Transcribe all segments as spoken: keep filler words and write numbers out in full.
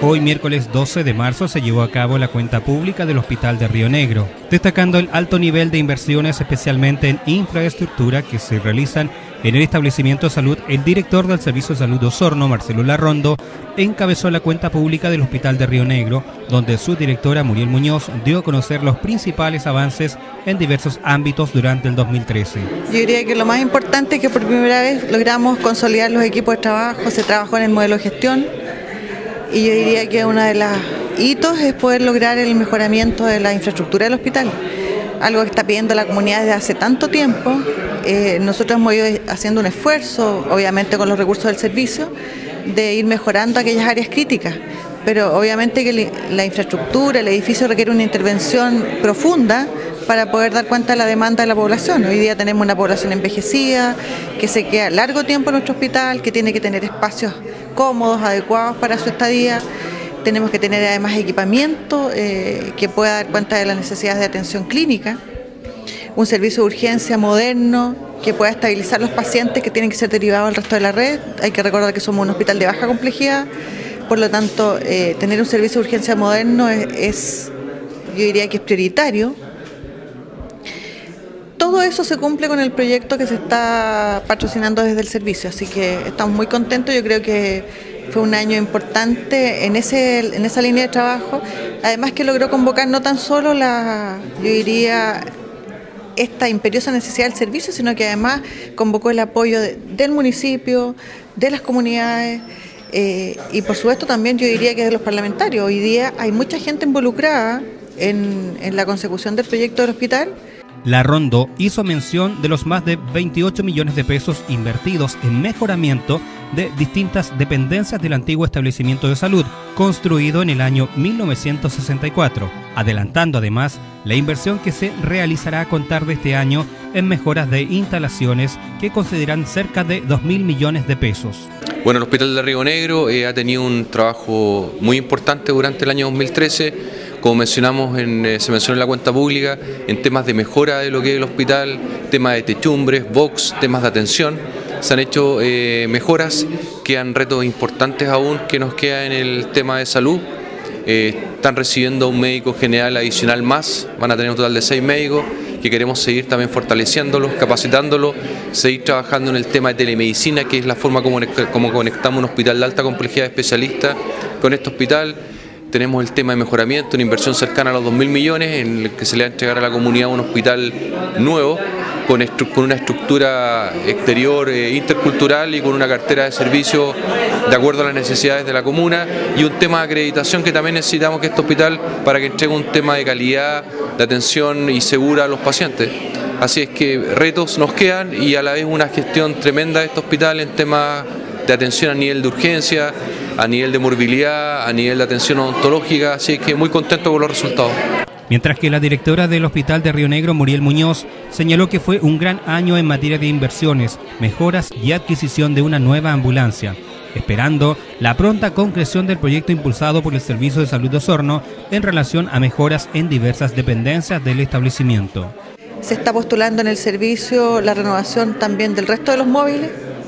Hoy, miércoles doce de marzo, se llevó a cabo la cuenta pública del Hospital de Río Negro, destacando el alto nivel de inversiones, especialmente en infraestructura, que se realizan en el establecimiento de salud. El director del Servicio de Salud de Osorno, Marcelo Larrondo, encabezó la cuenta pública del Hospital de Río Negro, donde su directora, Muriel Muñoz, dio a conocer los principales avances en diversos ámbitos durante el dos mil trece. Yo diría que lo más importante es que por primera vez logramos consolidar los equipos de trabajo, se trabajó en el modelo de gestión, y yo diría que uno de los hitos es poder lograr el mejoramiento de la infraestructura del hospital, algo que está pidiendo la comunidad desde hace tanto tiempo. Eh, nosotros hemos ido haciendo un esfuerzo, obviamente con los recursos del servicio, de ir mejorando aquellas áreas críticas, pero obviamente que la infraestructura, el edificio requiere una intervención profunda para poder dar cuenta de la demanda de la población. Hoy día tenemos una población envejecida, que se queda largo tiempo en nuestro hospital, que tiene que tener espacios cómodos, adecuados para su estadía. Tenemos que tener además equipamiento eh, que pueda dar cuenta de las necesidades de atención clínica, un servicio de urgencia moderno que pueda estabilizar los pacientes que tienen que ser derivados al resto de la red. Hay que recordar que somos un hospital de baja complejidad, por lo tanto eh, tener un servicio de urgencia moderno es, es, yo diría que es prioritario. Todo eso se cumple con el proyecto que se está patrocinando desde el servicio, así que estamos muy contentos. Yo creo que fue un año importante en, ese, en esa línea de trabajo, además que logró convocar no tan solo la, yo diría, esta imperiosa necesidad del servicio, sino que además convocó el apoyo de, del municipio, de las comunidades eh, y por supuesto también yo diría que de los parlamentarios. Hoy día hay mucha gente involucrada en, en la consecución del proyecto del hospital. Larrondo hizo mención de los más de veintiocho millones de pesos invertidos en mejoramiento de distintas dependencias del antiguo establecimiento de salud, construido en el año mil novecientos sesenta y cuatro, adelantando además la inversión que se realizará a contar de este año en mejoras de instalaciones que consideran cerca de dos mil millones de pesos. Bueno, el Hospital de Río Negro eh, ha tenido un trabajo muy importante durante el año dos mil trece. Como mencionamos, en, eh, se mencionó en la cuenta pública, en temas de mejora de lo que es el hospital, temas de techumbres, box, temas de atención. Se han hecho eh, mejoras, quedan retos importantes aún que nos queda en el tema de salud. Eh, están recibiendo un médico general adicional más, van a tener un total de seis médicos, que queremos seguir también fortaleciéndolos, capacitándolos, seguir trabajando en el tema de telemedicina, que es la forma como, como conectamos un hospital de alta complejidad de especialistas con este hospital. Tenemos el tema de mejoramiento, una inversión cercana a los dos mil millones, en el que se le va a entregar a la comunidad un hospital nuevo, con, con una estructura exterior eh, intercultural y con una cartera de servicios de acuerdo a las necesidades de la comuna, y un tema de acreditación que también necesitamos que este hospital para que entregue un tema de calidad, de atención y segura a los pacientes. Así es que retos nos quedan y a la vez una gestión tremenda de este hospital en temas de atención a nivel de urgencia, a nivel de morbilidad, a nivel de atención odontológica, así que muy contento con los resultados. Mientras que la directora del Hospital de Río Negro, Muriel Muñoz, señaló que fue un gran año en materia de inversiones, mejoras y adquisición de una nueva ambulancia, esperando la pronta concreción del proyecto impulsado por el Servicio de Salud de Osorno en relación a mejoras en diversas dependencias del establecimiento. Se está postulando en el servicio la renovación también del resto de los móviles.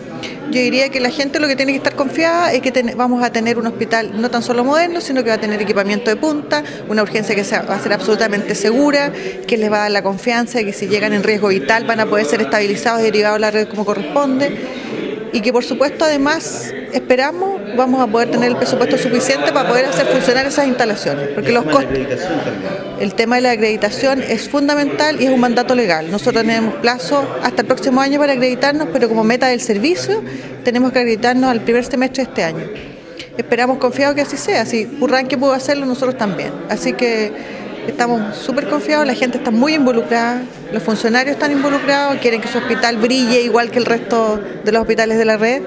Yo diría que la gente lo que tiene que estar confiada es que ten, vamos a tener un hospital no tan solo moderno, sino que va a tener equipamiento de punta, una urgencia que sea, va a ser absolutamente segura, que les va a dar la confianza de que si llegan en riesgo vital van a poder ser estabilizados y derivados a la red como corresponde, y que por supuesto además esperamos vamos a poder tener el presupuesto suficiente para poder hacer funcionar esas instalaciones, porque los costos, el tema de la acreditación es fundamental y es un mandato legal. Nosotros tenemos plazo hasta el próximo año para acreditarnos, pero como meta del servicio tenemos que acreditarnos al primer semestre de este año. Esperamos confiados que así sea, si Purranque pudo hacerlo, nosotros también. Así que estamos súper confiados, la gente está muy involucrada, los funcionarios están involucrados, quieren que su hospital brille igual que el resto de los hospitales de la red.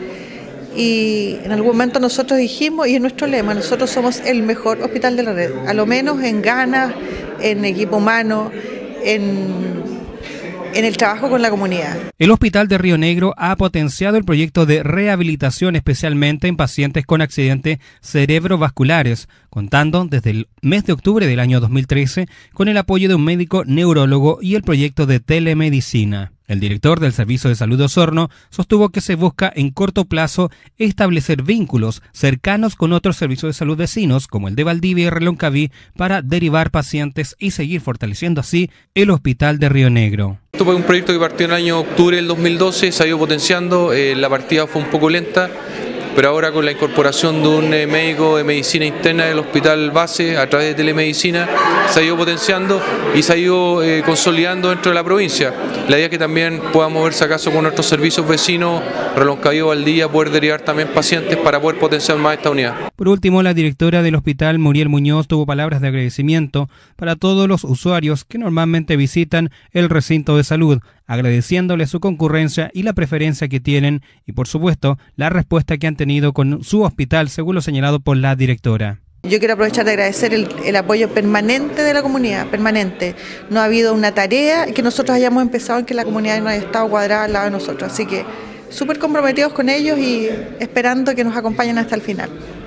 Y en algún momento nosotros dijimos, y es nuestro lema, nosotros somos el mejor hospital de la red, a lo menos en ganas, en equipo humano, en, en el trabajo con la comunidad. El Hospital de Río Negro ha potenciado el proyecto de rehabilitación especialmente en pacientes con accidentes cerebrovasculares, contando desde el mes de octubre del año dos mil trece con el apoyo de un médico neurólogo y el proyecto de telemedicina. El director del Servicio de Salud de Osorno sostuvo que se busca en corto plazo establecer vínculos cercanos con otros servicios de salud vecinos, como el de Valdivia y Reloncaví, para derivar pacientes y seguir fortaleciendo así el Hospital de Río Negro. Esto fue un proyecto que partió en el año octubre del dos mil doce, se ha ido potenciando, eh, la partida fue un poco lenta, pero ahora con la incorporación de un eh, médico de medicina interna del hospital base a través de telemedicina se ha ido potenciando y se ha ido eh, consolidando dentro de la provincia. La idea es que también podamos verse acaso con nuestros servicios vecinos, Reloncaví, Valdivia, poder derivar también pacientes para poder potenciar más esta unidad. Por último, la directora del hospital, Muriel Muñoz, tuvo palabras de agradecimiento para todos los usuarios que normalmente visitan el recinto de salud, agradeciéndole su concurrencia y la preferencia que tienen y, por supuesto, la respuesta que han tenido con su hospital, según lo señalado por la directora. Yo quiero aprovechar de agradecer el, el apoyo permanente de la comunidad, permanente. No ha habido una tarea que nosotros hayamos empezado en que la comunidad no haya estado cuadrada al lado de nosotros. Así que súper comprometidos con ellos y esperando que nos acompañen hasta el final.